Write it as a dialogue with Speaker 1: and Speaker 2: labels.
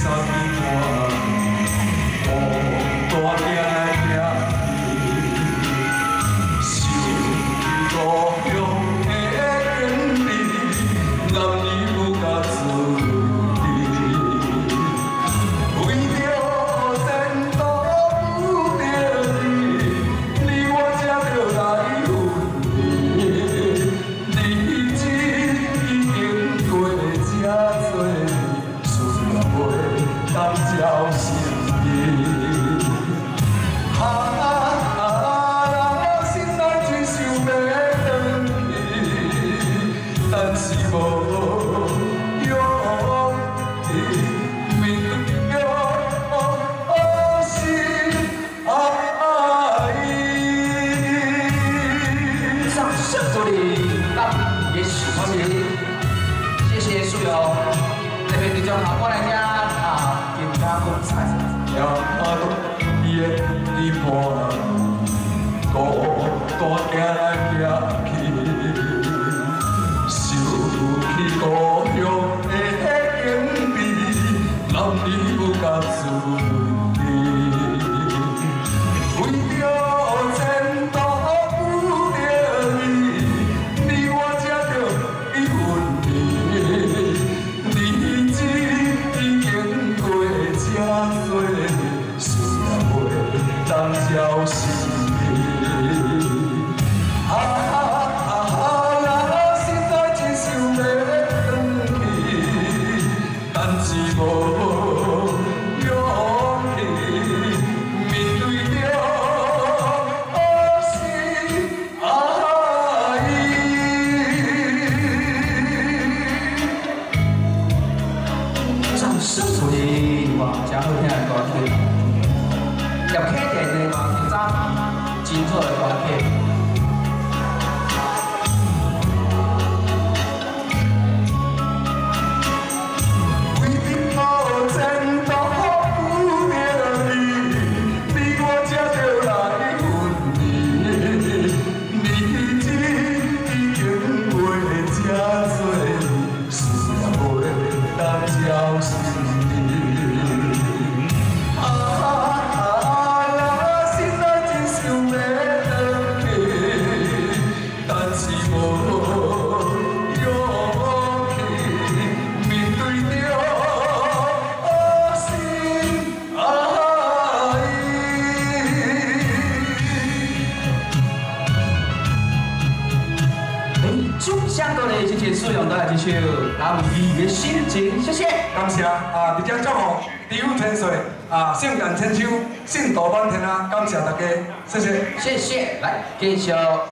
Speaker 1: 谢谢苏友，这边你就好过来家啊，给他公菜。
Speaker 2: 呀，伊的地盘，大行来行去，想起故乡的景味，男儿不敢自离。为着前途不着你，你我才着一份情。日子已经过这多，事也袂当消失。
Speaker 1: 真好听的歌曲，入客店的嘛，早真好的歌曲。
Speaker 2: 为着前途不着你，你我才着来分离。日子已经过这多，事也袂当消失。
Speaker 1: 相对的，谢谢苏勇带来这首《男儿的心情》，谢谢，
Speaker 2: 感谢啊！直接祝福地府千岁啊，圣诞千秋，信大满天啊！感谢大家，谢谢，
Speaker 1: 谢谢，来继续。